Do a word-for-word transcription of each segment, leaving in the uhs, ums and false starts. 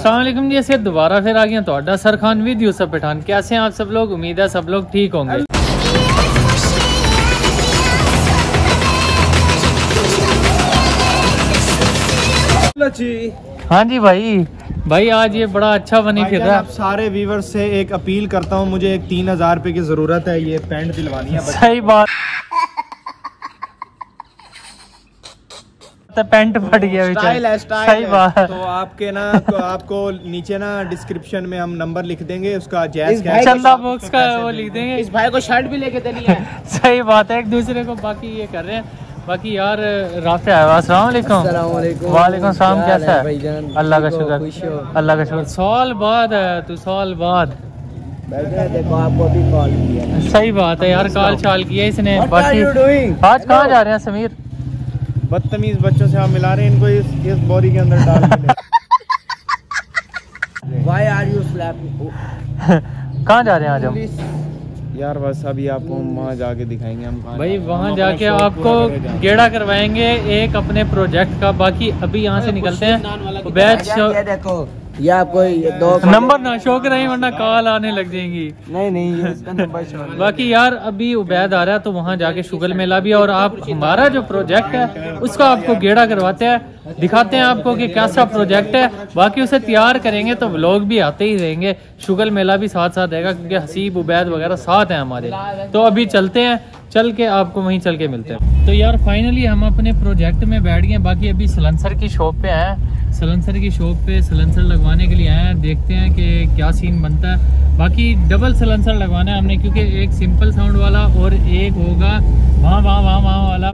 अस्सलाम वालेकुम जी, ऐसे दोबारा फिर आ गया तो सर खान विद यूसुफ पठान। कैसे हैं आप सब लोग? उम्मीद है सब लोग ठीक होंगे। हाँ जी भाई भाई आज ये बड़ा अच्छा बनी फिर रहा है। सारे व्यूवर्स से एक अपील करता हूँ, मुझे एक तीन हजार रुपए की जरूरत है, ये पैंट दिलवानी है। सही बात, पैंट फट गया स्टाइल है, स्टाइल सही बात है। तो आपके ना तो आपको नीचे ना डिस्क्रिप्शन में हम नंबर लिख देंगे, उसका जैज चंदा बॉक्स का वो लिख देंगे। इस भाई को शर्ट भी लेके देनी है। सही बात है, एक दूसरे को बाकी ये कर रहे हैं। बाकी यार रास्ते आया। अस्सलाम वालेकुम। वालेकुम सलाम। कैसा है? अल्लाह का शुक्र, अल्लाह का शुक्र। साल बाद है तू, साल बाद। देखो आपको भी कॉल किया। सही बात है यार, कॉल चाल किया इसने। बाकी आज कहाँ जा रहे हैं समीर? बदतमीज बच्चों से आप मिला रहे हैं इनको इस, इस बोरी के अंदर डाल के। Why are you slapping? कहाँ जा रहे हैं आज हम? यार बस अभी आपको वहाँ जाके दिखाएंगे हम भाई, वहाँ जाके आपको गेड़ा करवाएंगे एक अपने प्रोजेक्ट का। बाकी अभी यहाँ से निकलते हैं। बैच देखो ये आपको दो नंबर ना शो कराएं वरना कॉल आने लग जाएंगी। नहीं नहीं इसका नंबर शो। बाकी यार अभी उबैद आ रहा है तो वहाँ जाके शुगल मेला भी, और आप हमारा जो प्रोजेक्ट है उसका आपको गेड़ा करवाते हैं, दिखाते हैं आपको कि कैसा प्रोजेक्ट है। बाकी उसे तैयार करेंगे तो व्लॉग भी आते ही रहेंगे, शुगल मेला भी साथ साथ रहेगा क्योंकि हसीब उबैद वगैरह साथ हैं हमारे। तो अभी चलते हैं, चल के आपको वहीं चल के मिलते हैं। तो यार फाइनली हम अपने प्रोजेक्ट में बैठ गए। बाकी अभी सलेंसर की शॉप पे आए, सलेंसर की शॉप पे सलेंसर लगवाने के लिए आए हैं। देखते हैं कि क्या सीन बनता है। बाकी डबल सलेंसर लगवाना है हमने क्योंकि एक सिंपल साउंड वाला और एक होगा वहाँ वहाँ वहाँ वहाँ वाला।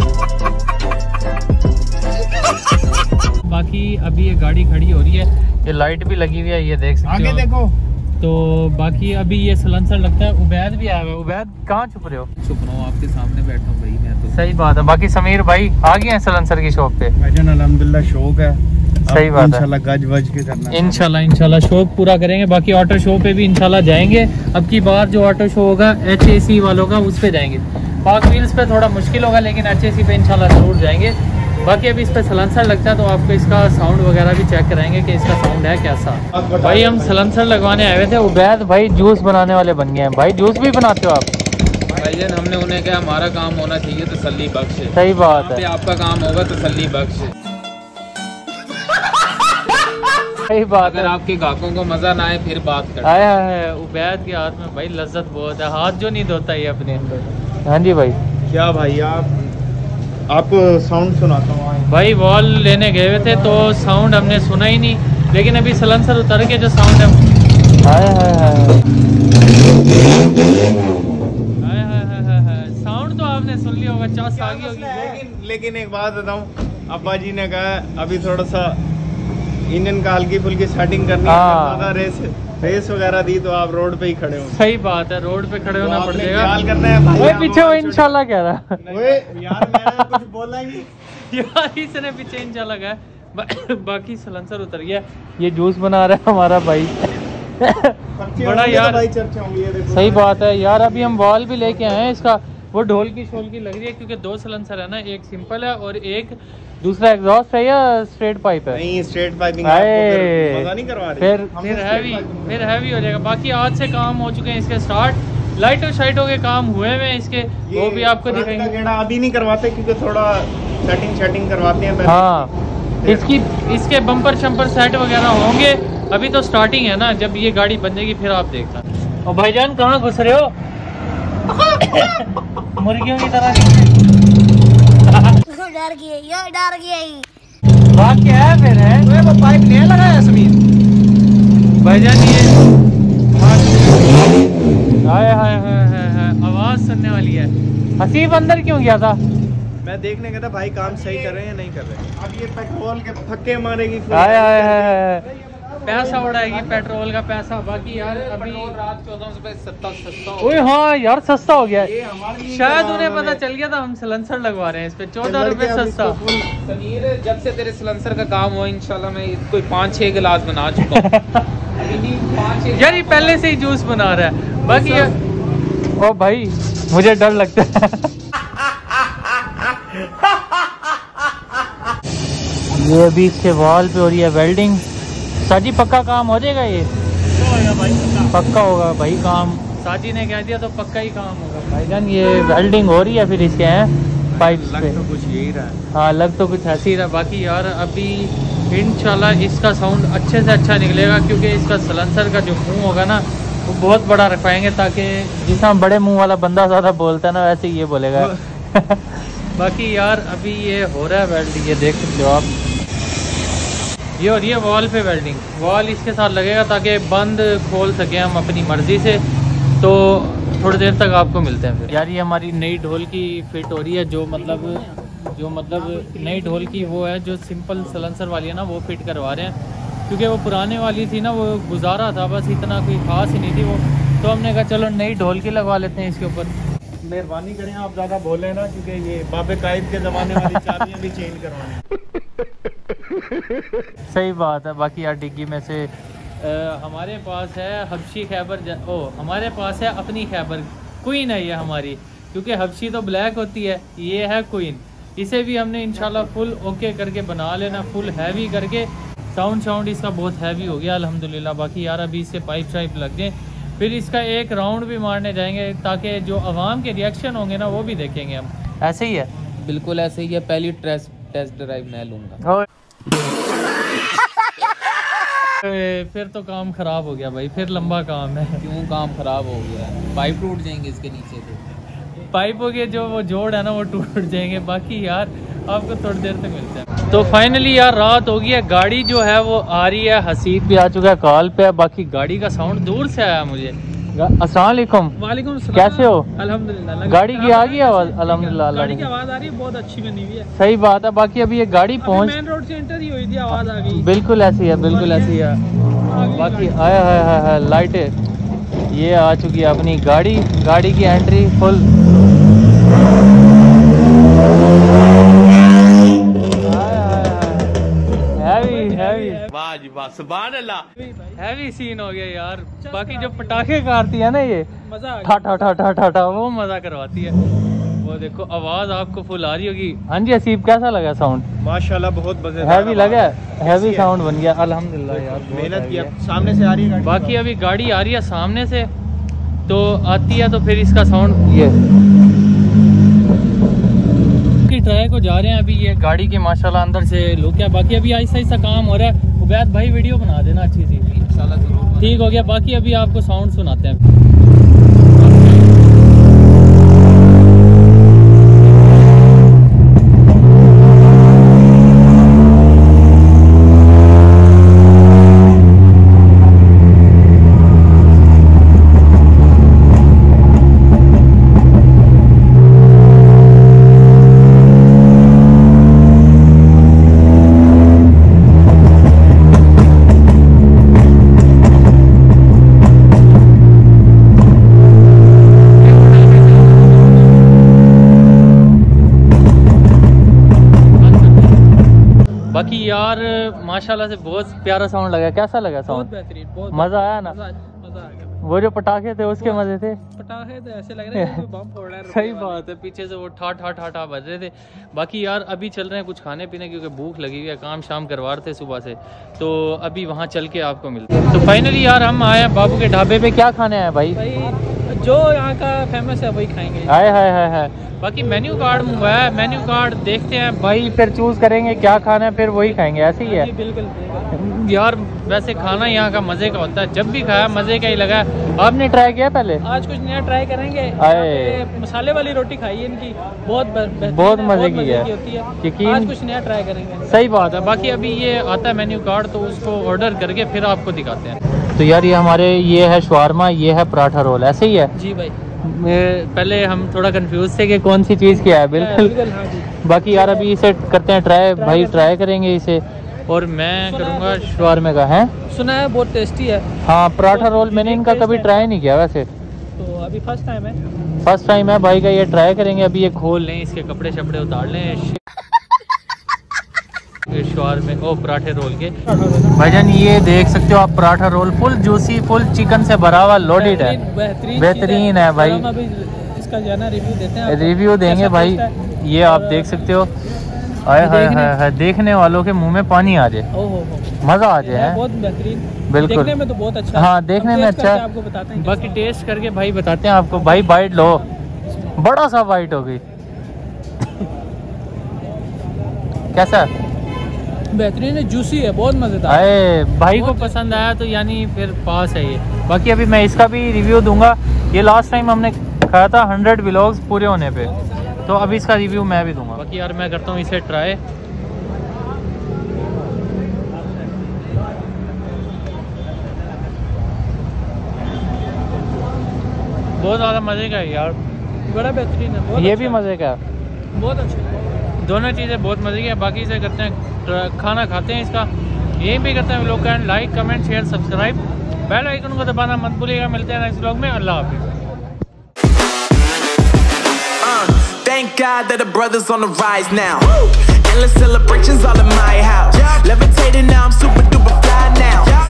बाकी अभी ये गाड़ी खड़ी हो रही है, ये लाइट भी लगी हुई है, ये देख सकते हो। आगे देखो। तो बाकी अभी ये सलेंसर लगता है। उबैद भी आया हुआ है। उबैद कहाँ छुप रहे हो? छुप रहा हूँ, आपके सामने बैठा हूँ भाई मैं तो। सही बात है। बाकी समीर भाई आ गए हैं सलेंसर की शॉप पे। भाईजान अल्हम्दुलिल्लाह शौक है। सही बात है, इंशाल्लाह गज वज के करना है। इंशाल्लाह इंशाल्लाह शौक पूरा करेंगे। बाकी ऑटो शो पे भी इंशाल्लाह जाएंगे। अब की बार जो ऑटो शो होगा एच ए सी वालों का, उस पे जाएंगे। पाक व्हील्स पे थोड़ा मुश्किल होगा लेकिन एच ए सी पे इंशाल्लाह जरूर जाएंगे। बाकी अभी इस पे सलेंसर लगता है तो आपको इसका साउंड वगैरह भी चेक कराएंगे कि इसका साउंड है कैसा। भाई हम सलेंसर लगवाने आए हुए थे। उबैद भाई जूस बनाने वाले बन गए हैं। भाई जूस भी बनाते हो आप? भाईजान हमने उन्हें कहा हमारा काम होना चाहिए तसल्ली बख्श। सही बात है, आपका काम होगा तसल्ली बख्श। सही बात अगर आपके ग्राहकों को मजा ना आए फिर बात कर। आया है उबैद के हाथ में भाई लज्जत बहुत है, हाथ जो नहीं धोता ये अपने। हाँ जी भाई। क्या भाई आप आपको साउंड सुनाता हूँ भाई। वॉल लेने गए हुए थे तो साउंड हमने सुना ही नहीं, लेकिन अभी सलेंसर उतर के जो साउंड है हाय हाय हाय साउंड तो आपने सुन लिया होगा, चास आ गई होगी। लेकिन लेकिन एक बात बताऊँ, अब्बा जी ने कहा अभी थोड़ा सा इंजन का हल्की फुल्की सेटिंग करनी है। रेस रेस वगैरह दी तो आप रोड पे ही खड़े हो। सही बात है, रोड पे खड़े होना पड़ेगा। ख्याल करना है भाई। वो पीछे वो इंशाल्लाह कह रहा यार मैं कुछ बोला ही नहीं यार, इसने पीछे इंशाल्लाह कहा। बा, बाकी सलेंसर उतर गया। ये जूस बना रहा है हमारा भाई। बड़ा यार भाई चर्चा होंगी ये देखो। सही बात है यार। अभी हम बॉल भी लेके आए हैं इसका, वो ढोल की शोल की लग रही है क्योंकि दो सलेंसर है ना, एक सिंपल है और एक दूसरा एग्जॉस्ट है या स्ट्रेट पाइप है? नहीं स्ट्रेट पाइपिंग आपको मजा नहीं करवा रही। फिर फिर हैवी फिर हैवी हो जाएगा। बाकी आज से काम हो चुके हैं इसके स्टार्ट। लाइटों शाइटों के काम हुए हैं इसके, वो भी आपको दिखाएंगे। गेड़ा अभी नहीं करवाते क्योंकि थोड़ा सेटिंग सेटिंग करवाते हैं। हाँ इसकी इसके बम्पर शम्पर सेट वगैरह होंगे। अभी तो स्टार्टिंग है ना, जब ये गाड़ी बन जाएगी फिर आप देखना। और भाईजान कहाँ घुस रहे हो? मुर्गियों की तरह डर गई, ये डर गई। बात क्या है फिर है? तो वो पाइप नहीं लगाया समीर भाईजान। ये हाय हाय हाय हाय आवाज सुनने वाली है। हसीब अंदर क्यों गया था? मैं देखने गया था भाई काम सही कर रहे हैं नहीं कर रहे। अब ये पेट्रोल के थक्के मारेगी। हाय हाय हाय पैसा उड़ाएगी पेट्रोल का पैसा। बाकी यार अभी रात चौदह रुपए सस्ता सस्ता। ओए हाँ यार सस्ता हो गया। शायद उन्हें उन्होंने... पता चल गया था हम सलेंसर लगवा रहे हैं इस पे चौदह रुपए सस्ता। समीर जब से तेरे सलेंसर का काम हुआ इंशाल्लाह मैं कोई पाँच छह गिलास बना चुका हूँ। यार ये पहले से ही जूस बना रहा है। बाकी ओ भाई मुझे डर लगता है। ये अभी इसके वॉल पे हो रही है वेल्डिंग। साजी पक्का काम हो जाएगा ये? पक्का होगा भाई काम, साजी ने कह दिया तो पक्का ही काम होगा भाईजान। ये वेल्डिंग हो रही है फिर इसके हैं पाइप्स पे। तो कुछ यही रहा है। हाँ लग तो कुछ ऐसे ही रहा। बाकी यार अभी इंशाल्लाह इसका साउंड अच्छे से अच्छा निकलेगा, क्योंकि इसका सलेंसर का जो मुंह होगा ना वो बहुत बड़ा रखवाएंगे, ताकि जितना बड़े मुंह वाला बंदा ज़्यादा बोलता है ना वैसे ही ये बोलेगा। बाकी यार अभी ये हो रहा है वेल्डिंग, ये देख सकते हो आप। ये और ये वॉल पे वेल्डिंग, वॉल इसके साथ लगेगा ताकि बंद खोल सके हम अपनी मर्जी से। तो थोड़ी देर तक आपको मिलते हैं फिर। यार ये हमारी नई ढोल की फिट हो रही है, जो मतलब जो मतलब नई ढोल की वो है जो सिंपल सलेंसर वाली है ना, वो फिट करवा रहे हैं, क्योंकि वो पुराने वाली थी ना वो गुजारा था, बस इतना कोई खास ही नहीं थी वो। तो हमने कहा चलो नई ढोल की लगवा लेते हैं इसके ऊपर। मेहरबानी करें आप ज़्यादा बोले ना, क्योंकि ये बाबे कायद के ज़माने वाली चाबियाँ भी चेंज करवानी। सही बात है। बाकी यार डिग्गी में से आ, हमारे पास है हबशी खैबर, ओ हमारे पास है अपनी खैबर क्वीन है ये हमारी, क्योंकि हबशी तो ब्लैक होती है, ये है क्वीन। इसे भी हमने इंशाल्लाह फुल ओके करके बना लेना, फुल हैवी करके। साउंड साउंड इसका बहुत हैवी हो गया अल्हम्दुलिल्लाह। बाकी यार अभी इससे पाइप शाइप लग जाए, फिर इसका एक राउंड भी मारने जाएंगे, ताकि जो आवाम के रिएक्शन होंगे ना वो भी देखेंगे हम। ऐसे ही है, बिल्कुल ऐसे ही है। पहली टेस्ट टेस्ट ड्राइव मैं लूँगा। फिर तो काम खराब हो गया भाई, फिर लंबा काम है। क्यों काम खराब हो गया? पाइप टूट जाएंगे इसके नीचे से। पाइपों के जो वो जोड़ है ना वो टूट जाएंगे। बाकी यार आपको थोड़ी देर तक मिलते हैं। तो फाइनली यार रात हो गई है, गाड़ी जो है वो आ रही है, हसीब भी आ चुका है, कॉल पे है। बाकी गाड़ी का साउंड दूर से आया मुझे। अस्सलाम वालेकुम। वालेकुम सलाम। कैसे हो? अल्हम्दुलिल्लाह। गाड़ी की आ गई आवाज? अल्हम्दुलिल्लाह। गाड़ी की आवाज आ रही है, बहुत अच्छी बनी हुई है। सही बात है। बाकी अभी ये गाड़ी पहुंच मेन रोड से एंटर ही हुई थी, आवाज आ गई। बिल्कुल ऐसी है, बिल्कुल ऐसी है। बाकी आया है, है, है लाइटें ये आ चुकी है अपनी गाड़ी। गाड़ी की entry full. Heavy heavy heavy scene हो गया यार। बाकी जो पटाखे करती है ना ये मजा ठा ठा ठा ठा ठा ठा वो मजा करवाती है। वो देखो आवाज आपको फुल आ रही होगी। हाँ जी हसीब, कैसा लगा साउंड? माशाल्लाह बहुत मजेदार। हैवी लगा, हैवी साउंड बन गया अल्हम्दुलिल्लाह यार, मेहनत किया। सामने से आ रही है गाड़ी। बाकी अभी गाड़ी आ रही है सामने से, तो आती है तो फिर इसका साउंड ये की ट्राई को जा रहे हैं अभी। ये गाड़ी के माशाल्लाह अंदर से लुक है। बाकी अभी ऐसा ऐसा काम हो रहा है। उबैद भाई वीडियो बना देना अच्छी सी इंशाल्लाह, जरूर ठीक हो गया। बाकी अभी आपको साउंड सुनाते हैं। बाकी यार माशाल्लाह से बहुत प्यारा साउंड लगा। कैसा लगा साउंड? बहुत बेहतरीन, बहुत मजा आया ना? मजा मजा आ गया। वो जो पटाखे थे उसके मजे थे। पटाखे तो ऐसे लग रहे हैं कि बम फोड़ रहा है। सही बात है, पीछे से वो ठा ठा ठा ठा बज रहे थे। बाकी यार अभी चल रहे हैं कुछ खाने पीने, क्योंकि भूख लगी हुई है, काम शाम करवा रहे थे सुबह से, तो अभी वहाँ चल के आपको मिलते हैं। तो फाइनली यार हम आए हैं बाबू के ढाबे पे। क्या खाने आए भाई? भाई जो यहाँ का फेमस है वही खाएंगे। हाय हाय हाय हाय। बाकी मेन्यू कार्ड मंगवाया है, मेन्यू कार्ड देखते हैं भाई, फिर चूज करेंगे क्या खाना है, फिर वही खाएंगे। ऐसे ही है बिल्कुल यार। वैसे खाना यहाँ का मजे का होता है, जब भी खाया मजे का ही लगा। आपने ट्राई किया पहले? आज कुछ नया ट्राई करेंगे। आए। मसाले वाली रोटी खाई है इनकी, बहुत बहुत मजे की है, होती है। यकीन। आज कुछ नया ट्राई करेंगे। सही बात है। बाकी अभी ये आता है मेन्यू कार्ड, तो उसको ऑर्डर करके फिर आपको दिखाते हैं। तो यार ये हमारे ये है शवारमा, ये है पराठा रोल, ऐसे ही है जी भाई। पहले हम थोड़ा कंफ्यूज थे कि कौन सी चीज़ क्या है। बिल्कुल, बिल्कुल हाँ जी। बाकी यार अभी इसे करते हैं ट्राई भाई, ट्राई करेंगे इसे। और मैं करूँगा शवारमे का। है सुना है बहुत टेस्टी है। हाँ पराठा रोल मैंने इनका कभी ट्राई नहीं किया वैसे, तो अभी फर्स्ट टाइम है। फर्स्ट टाइम है भाई का, ये ट्राई करेंगे। अभी ये खोल लें, इसके कपड़े शपड़े उतार लें शवारमे ओ पराठे रोल के। भाईजान ये देख सकते हो आप, paratha roll full juicy, full chicken से भरा हुआ, लोडेड है, बेहतरीन बेहतरीन है भाई। हम अभी इसका जो है ना रिव्यू देते हैं, रिव्यू देंगे भाई। ये आप देख सकते हो, आए हाय हाय हाय, देखने वालों के मुंह में पानी आ जाए। ओहो मजा आ जाए बहुत बेहतरीन, बिल्कुल। देखने में तो बहुत अच्छा है। हाँ देखने में अच्छा है, आपको बताते हैं। बाकी टेस्ट करके भाई बताते हैं आपको। भाई बाइट लो, बड़ा सा बाइट होगी। कैसा है? बेहतरीन है, जूसी है, बहुत मजेदार। अरे भाई को पसंद आया तो यानी फिर पास है ये। बाकी अभी मैं इसका भी रिव्यू दूंगा। ये लास्ट टाइम हमने खाया था हंड्रेड व्लॉग्स पूरे होने पे, तो अभी इसका रिव्यू मैं भी दूंगा। बाकी यार मैं करता हूँ इसे ट्राई। बहुत ज़्यादा मज़े का है यार, बड़ा बेहतरीन है, बहुत ये अच्छा भी मज़े का है, है, बहुत अच्छा। दोनों चीज़ें बहुत मज़े की है। बाकी से करते हैं खाना खाते हैं इसका, यही भी करते हैं लोग। Like comment share subscribe, bell icon को दबाना मत भूलिएगा। मिलते हैं नेक्स्ट व्लॉग में, अल्लाह हाफिज़। Thank God that the brothers on the rise now. Endless celebrations all in my house.